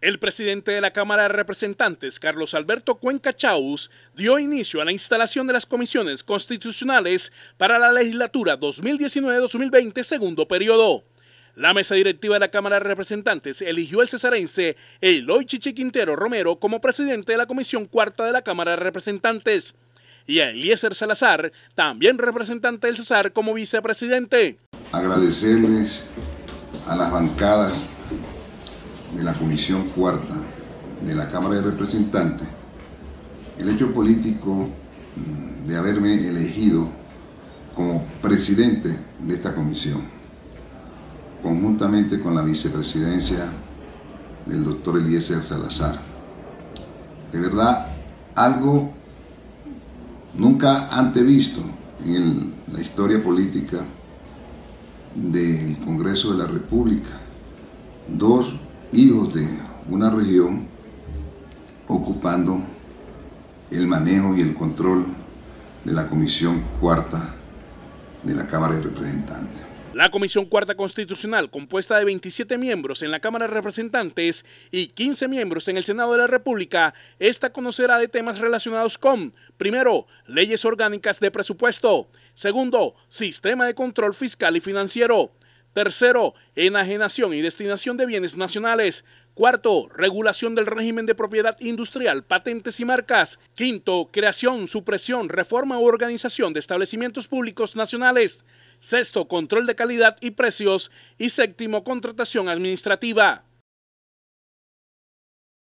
El presidente de la Cámara de Representantes, Carlos Alberto Cuenca Chaus, dio inicio a la instalación de las comisiones constitucionales para la legislatura 2019-2020, segundo periodo. La mesa directiva de la Cámara de Representantes eligió al cesarense Eloy Chichi Quintero Romero como presidente de la Comisión Cuarta de la Cámara de Representantes y a Eliezer Salazar, también representante del Cesar, como vicepresidente. Agradecerles a las bancadas de la Comisión Cuarta de la Cámara de Representantes el hecho político de haberme elegido como presidente de esta comisión, conjuntamente con la vicepresidencia del doctor Eliezer Salazar. De verdad, algo nunca antevisto en la historia política del Congreso de la República. Dos hijos de una región ocupando el manejo y el control de la Comisión Cuarta de la Cámara de Representantes. La Comisión Cuarta Constitucional, compuesta de 27 miembros en la Cámara de Representantes y 15 miembros en el Senado de la República, esta conocerá de temas relacionados con, primero, leyes orgánicas de presupuesto; segundo, sistema de control fiscal y financiero; tercero, enajenación y destinación de bienes nacionales; cuarto, regulación del régimen de propiedad industrial, patentes y marcas; quinto, creación, supresión, reforma u organización de establecimientos públicos nacionales; sexto, control de calidad y precios; y séptimo, contratación administrativa.